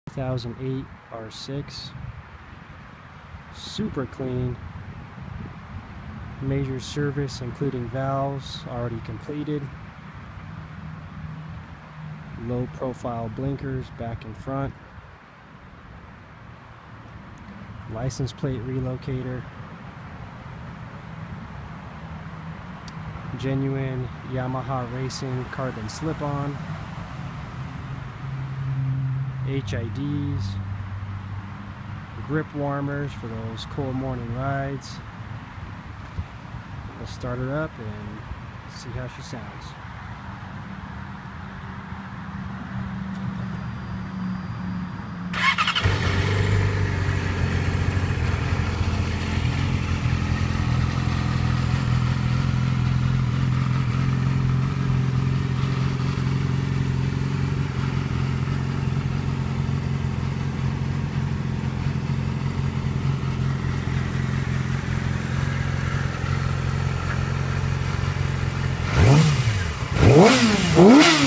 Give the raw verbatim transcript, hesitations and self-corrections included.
two thousand eight R six. Super clean. Major service including valves already completed. Low profile blinkers back and front. License plate relocator. Genuine Yamaha Racing carbon slip-on. H I Ds. Grip warmers for those cold morning rides. We'll start her up and see how she sounds. Whoa.